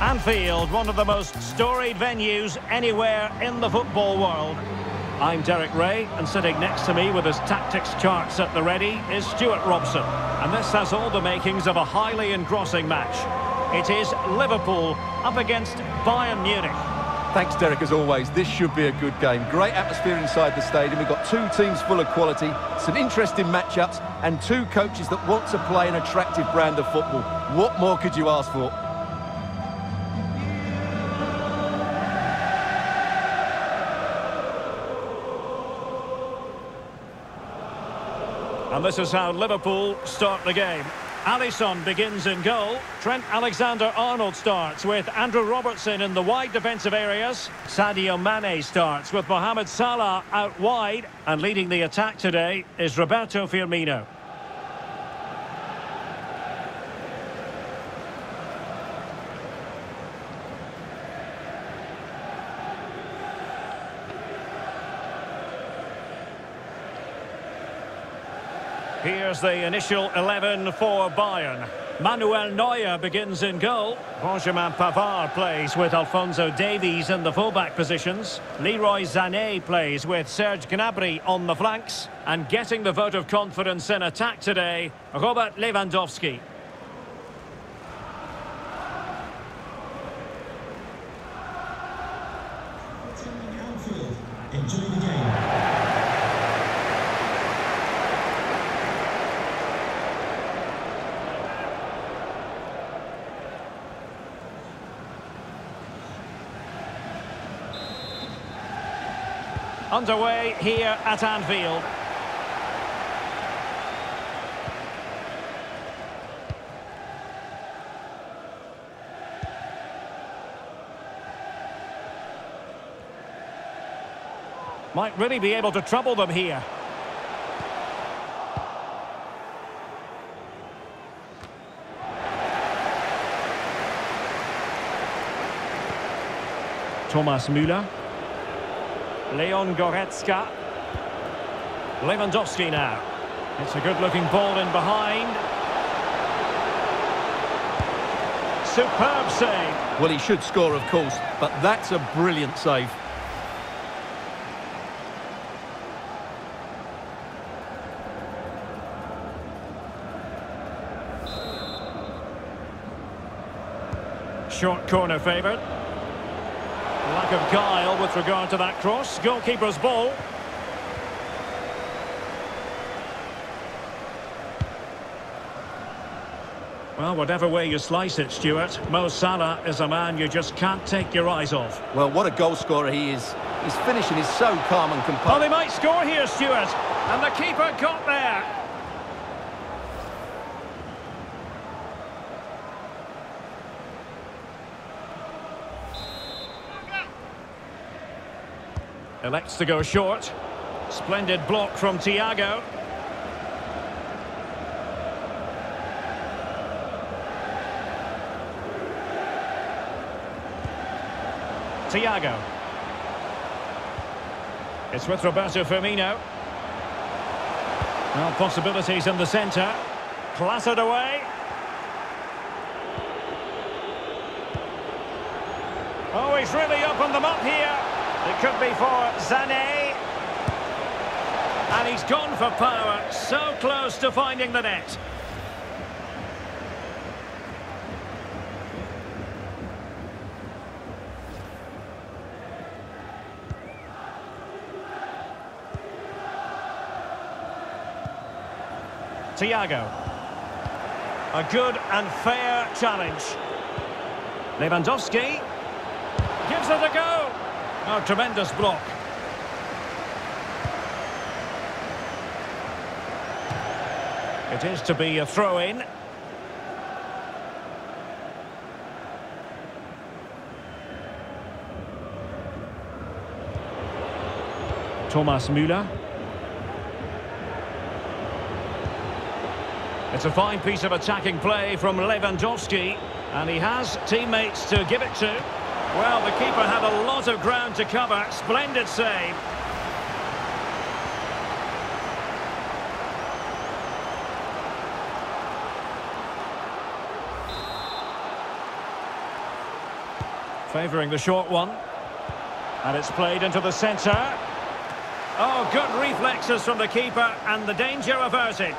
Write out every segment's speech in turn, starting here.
Anfield, one of the most storied venues anywhere in the football world. I'm Derek Ray, and sitting next to me with his tactics charts at the ready is Stuart Robson. And this has all the makings of a highly engrossing match. It is Liverpool up against Bayern Munich. Thanks, Derek, as always. This should be a good game. Great atmosphere inside the stadium. We've got two teams full of quality, some interesting matchups, and two coaches that want to play an attractive brand of football. What more could you ask for? And this is how Liverpool start the game. Alisson begins in goal. Trent Alexander-Arnold starts with Andrew Robertson in the wide defensive areas. Sadio Mane starts with Mohamed Salah out wide. And leading the attack today is Roberto Firmino. Here's the initial 11 for Bayern. Manuel Neuer begins in goal. Benjamin Pavard plays with Alphonso Davies in the fullback positions. Leroy Sané plays with Serge Gnabry on the flanks. And getting the vote of confidence in attack today, Robert Lewandowski. Enjoy the game. Underway here at Anfield. Might really be able to trouble them here. Thomas Müller. Leon Goretzka. Lewandowski now. It's a good-looking ball in behind. Superb save. Well, he should score, of course, but that's a brilliant save. Short corner favoured. Lack of guile with regard to that cross. Goalkeeper's ball. Well, whatever way you slice it, Stuart, Mo Salah is a man you just can't take your eyes off. Well, what a goal scorer he is. His finishing is so calm and composed. Oh, they might score here, Stuart. And the keeper got there. Elects to go short. Splendid block from Thiago. Thiago. It's with Roberto Firmino. Well, possibilities in the centre. Clattered away. Oh, he's really opened them up here. It could be for Sané. And he's gone for power. So close to finding the net. Thiago. A good and fair challenge. Lewandowski gives it a go. Oh, tremendous block. It is to be a throw-in. Thomas Müller. It's a fine piece of attacking play from Lewandowski, and he has teammates to give it to. Well, the keeper had a lot of ground to cover. Splendid save. Favouring the short one. And it's played into the centre. Oh, good reflexes from the keeper, and the danger averted.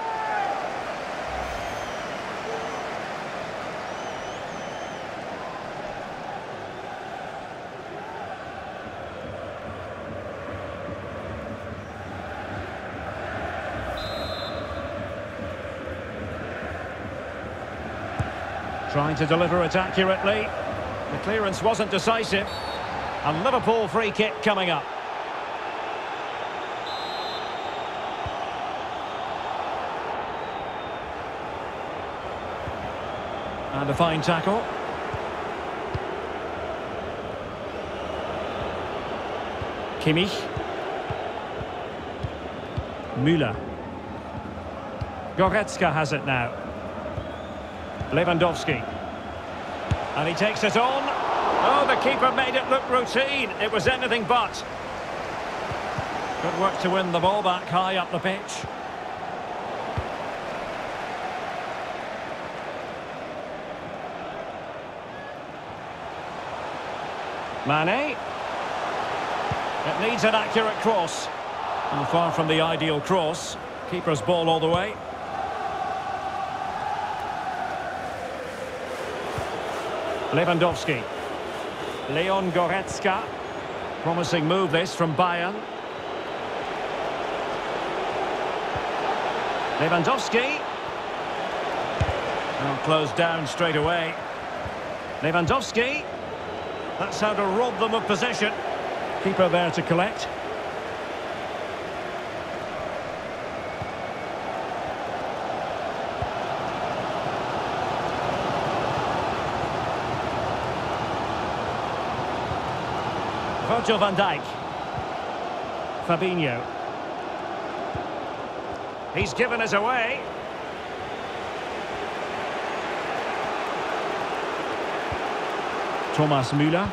Trying to deliver it accurately. The clearance wasn't decisive. A Liverpool free kick coming up. And a fine tackle. Kimmich. Müller. Goretzka has it now. Lewandowski. And he takes it on. Oh, the keeper made it look routine. It was anything but. Good work to win the ball back high up the pitch. Mane. It needs an accurate cross. And far from the ideal cross. Keeper's ball all the way. Lewandowski. Leon Goretzka. Promising move this from Bayern. Lewandowski. Well, closed down straight away. Lewandowski. That's how to rob them of possession. Keeper there to collect. Virgil van Dijk. Fabinho. He's given us away. Thomas Müller.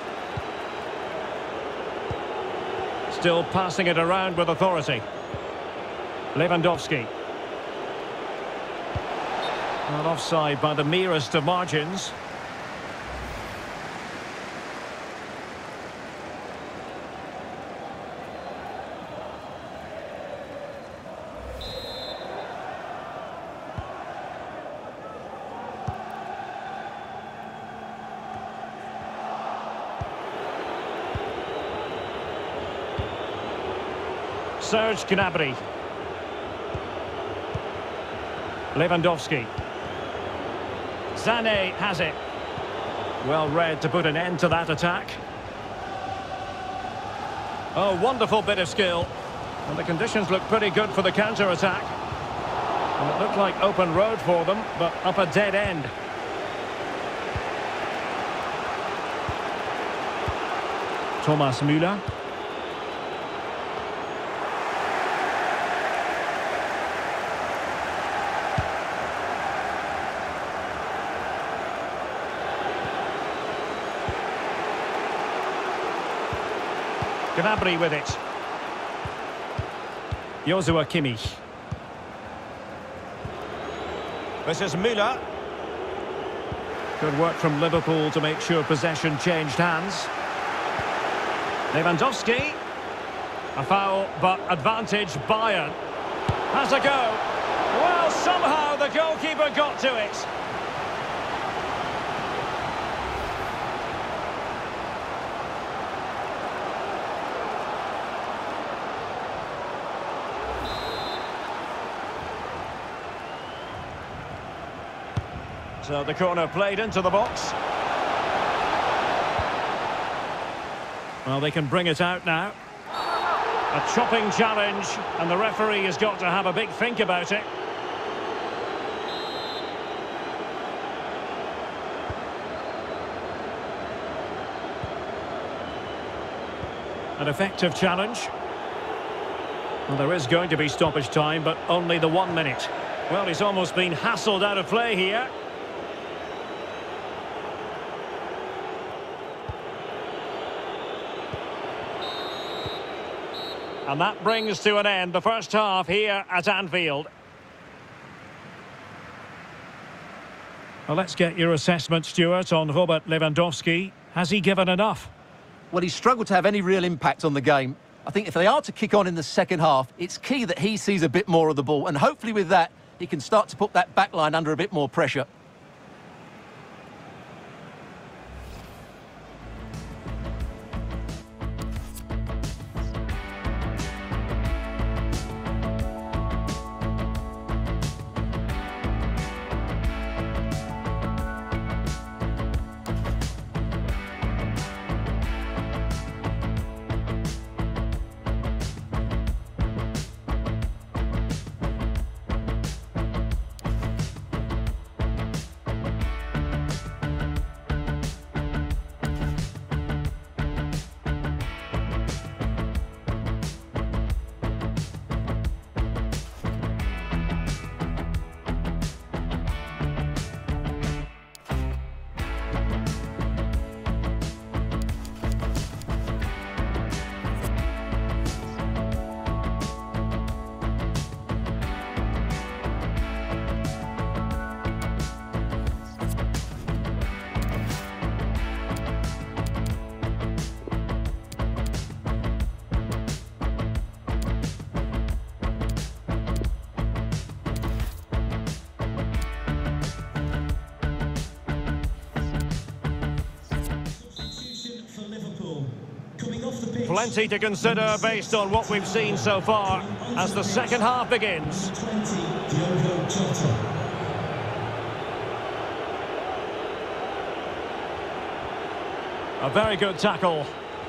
Still passing it around with authority. Lewandowski. Not offside by the merest of margins. Serge Gnabry. Lewandowski. Sané has it. Well read to put an end to that attack. Oh, wonderful bit of skill. And the conditions look pretty good for the counter-attack. And it looked like open road for them, but up a dead end. Thomas Müller. Gnabry with it. Joshua Kimmich. This is Müller. Good work from Liverpool to make sure possession changed hands. Lewandowski. A foul, but advantage Bayern. Has a go. Well, somehow the goalkeeper got to it. So the corner played into the box. Well, they can bring it out now. A chopping challenge, and the referee has got to have a big think about it. An effective challenge. Well, there is going to be stoppage time, but only the 1 minute. Well, he's almost been hassled out of play here. And that brings to an end the first half here at Anfield. Well, let's get your assessment, Stuart, on Robert Lewandowski. Has he given enough? Well, he's struggled to have any real impact on the game. I think if they are to kick on in the second half, it's key that he sees a bit more of the ball, and hopefully with that, he can start to put that back line under a bit more pressure. Plenty to consider based on what we've seen so far as the second half begins. A very good tackle.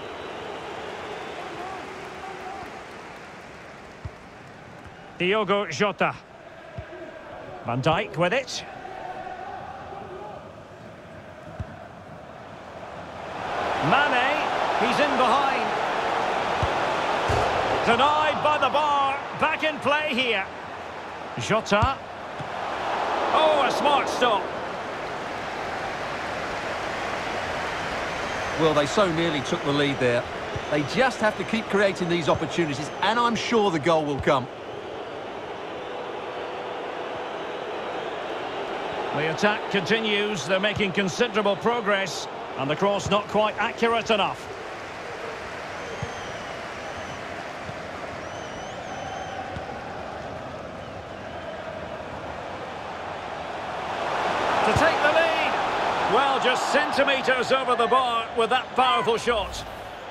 Diogo Jota. Van Dijk with it. Mane, he's in behind. Denied by the bar. Back in play here. Jota. Oh, a smart stop. Well, they so nearly took the lead there. They just have to keep creating these opportunities, and I'm sure the goal will come. The attack continues. They're making considerable progress, and the cross not quite accurate enough. To take the lead. Well, just centimetres over the bar with that powerful shot.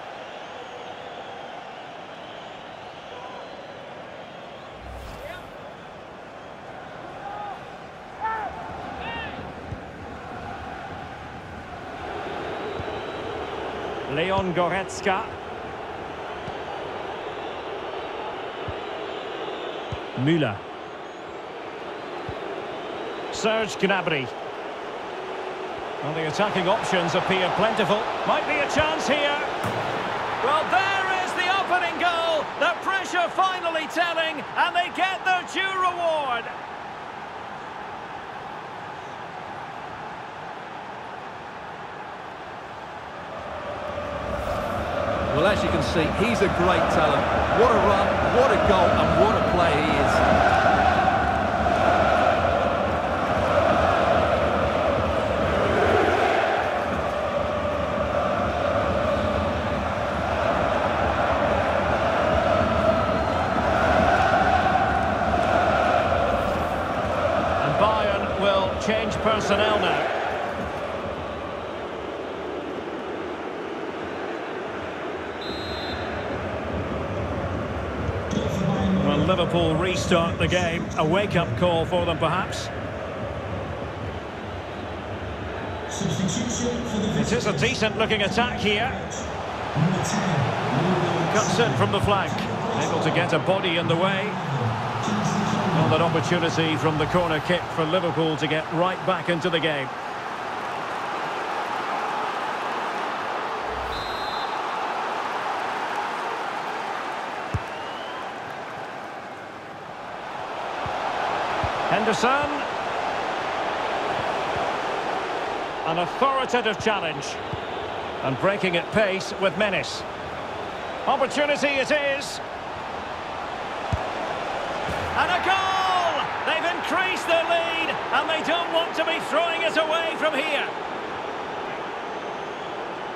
Leon Goretzka. Müller. Serge Gnabry. Well, the attacking options appear plentiful. Might be a chance here. Well, there is the opening goal. The pressure finally telling, and they get their due reward. Well, as you can see, he's a great talent. What a run, what a goal, and what a player he is. And Bayern will change personnel now. Liverpool restart the game. A wake-up call for them, perhaps. It is a decent-looking attack here. Cuts in from the flank. Able to get a body in the way. Well, that opportunity from the corner kick for Liverpool to get right back into the game. Henderson. An authoritative challenge. And breaking at pace with menace. Opportunity it is. And a goal! They've increased their lead, and they don't want to be throwing it away from here.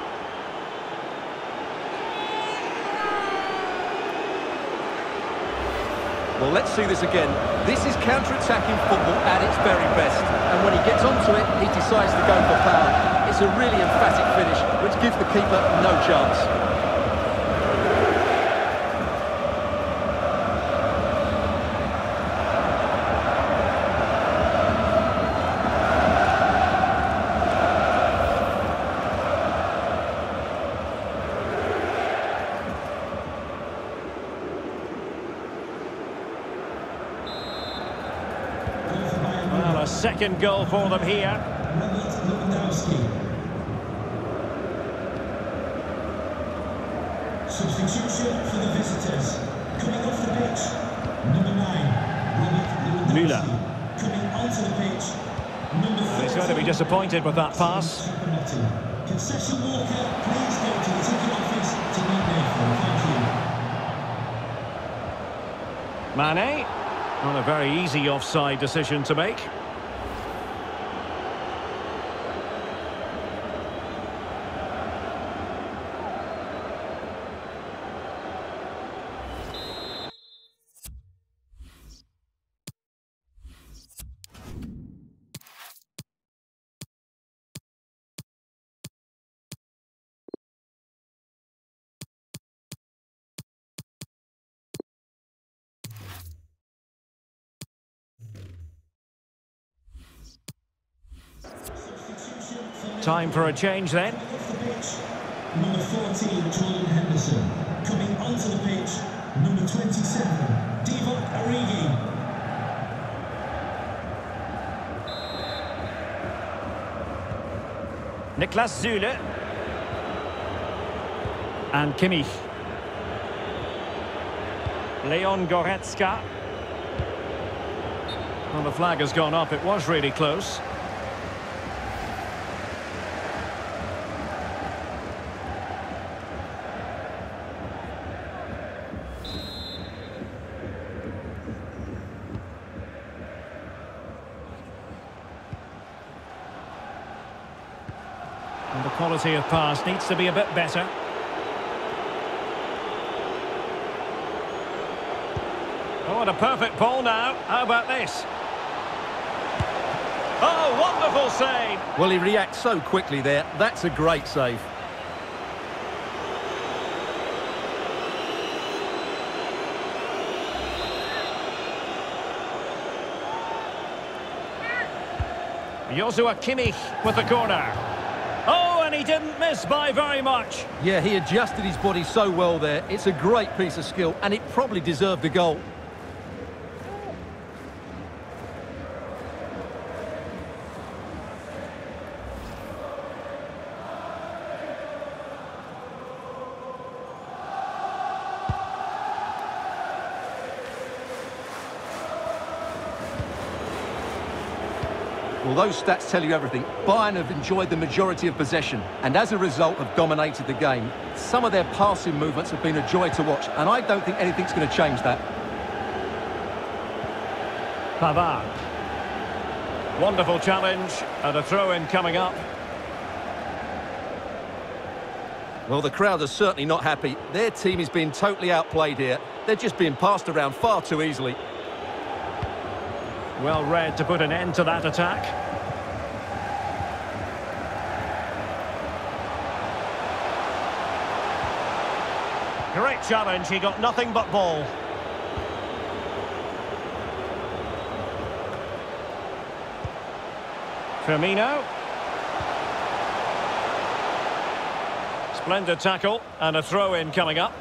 Well, let's see this again. This is counter-attacking football at its very best. And when he gets onto it, he decides to go for power. It's a really emphatic finish, which gives the keeper no chance. A second goal for them here. Substitution for the visitors. Coming off the pitch, number 9, Müller. Coming onto the pitch, number 13. He's going to be disappointed with that pass. Concession Walker, please go to the ticket office to meet Nathan. Thank you. Mane. Not a very easy offside decision to make. Time for a change then. Off the pitch, number 14, Jordan Henderson. Coming onto the pitch, number 27, Divock Origi. Niklas Süle. And Kimmich. Leon Goretzka. Well, the flag has gone up. It was really close. And the quality of pass needs to be a bit better. Oh, and a perfect ball now. How about this? Oh, wonderful save! Well, he reacts so quickly there. That's a great save. Joshua Kimmich with the corner. Oh, and he didn't miss by very much. Yeah, he adjusted his body so well there. It's a great piece of skill, and it probably deserved the goal. Well, those stats tell you everything. Bayern have enjoyed the majority of possession and as a result have dominated the game. Some of their passing movements have been a joy to watch, and I don't think anything's going to change that. Pavard. Wonderful challenge and a throw-in coming up. Well, the crowd are certainly not happy. Their team is being totally outplayed here. They're just being passed around far too easily. Well read to put an end to that attack. Great challenge, he got nothing but ball. Firmino. Splendid tackle and a throw-in coming up.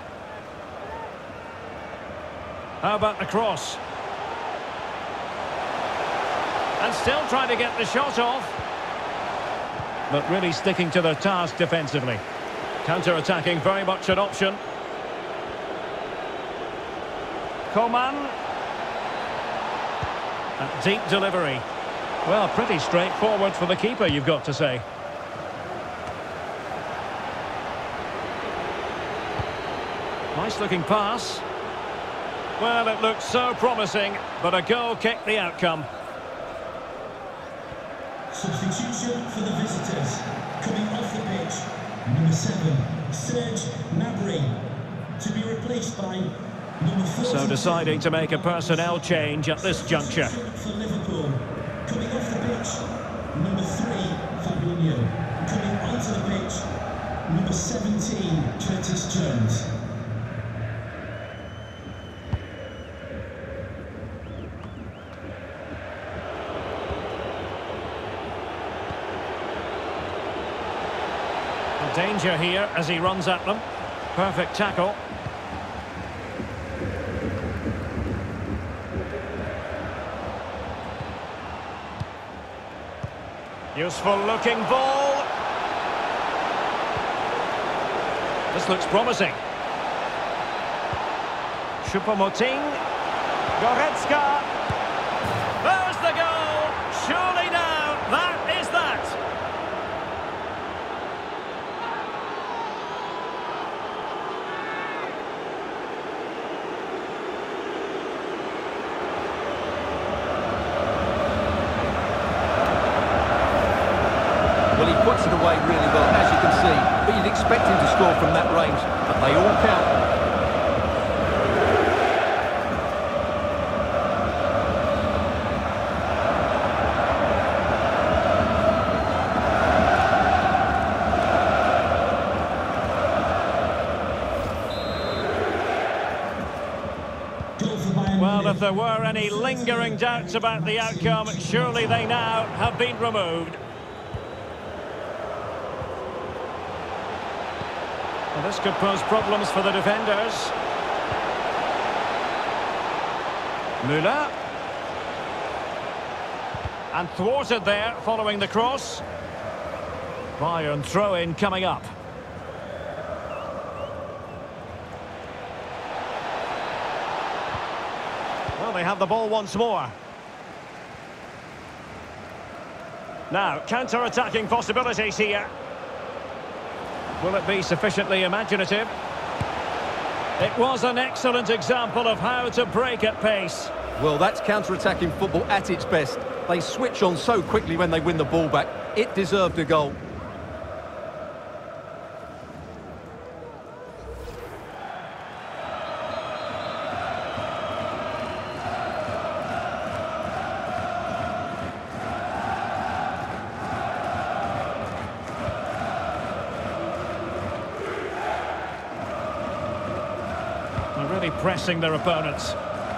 How about the cross? And still trying to get the shot off. But really sticking to their task defensively. Counter-attacking very much an option. Coman. A deep delivery. Well, pretty straightforward for the keeper, you've got to say. Nice looking pass. Well, it looked so promising, but a goal kicked the outcome. Substitution for the visitors. Coming off the pitch, number 7, Serge Gnabry. To be replaced by So deciding to make a personnel change at this juncture. For Liverpool, coming off the pitch, number 3, Fabinho. Coming onto the pitch, number 17, Curtis Jones. Danger here as he runs at them. Perfect tackle. Useful looking ball. This looks promising. Choupo-Moting. Goretzka. There's the goal. Surely now, that is that. Well, he puts it away really well, as you can see. But you'd expect him to score from that range, but they all count. Well, if there were any lingering doubts about the outcome, surely they now have been removed. Well, this could pose problems for the defenders. Müller. And thwarted there following the cross. Bayern throw-in coming up. Well, they have the ball once more. Now, counter-attacking possibilities here. Will it be sufficiently imaginative? It was an excellent example of how to break at pace. Well, that's counter-attacking football at its best. They switch on so quickly when they win the ball back. It deserved a goal. They're really pressing their opponents.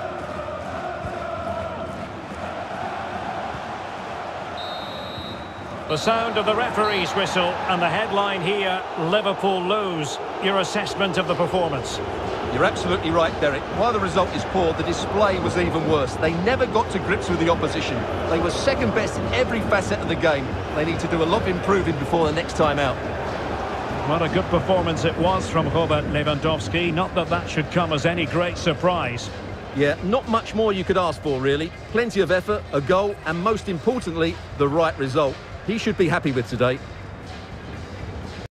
The sound of the referee's whistle and the headline here, Liverpool lose. Your assessment of the performance? You're absolutely right, Derek. While the result is poor, the display was even worse. They never got to grips with the opposition. They were second best in every facet of the game. They need to do a lot of improving before the next time out. What a good performance it was from Robert Lewandowski. Not that that should come as any great surprise. Yeah, not much more you could ask for, really. Plenty of effort, a goal, and most importantly, the right result. He should be happy with today.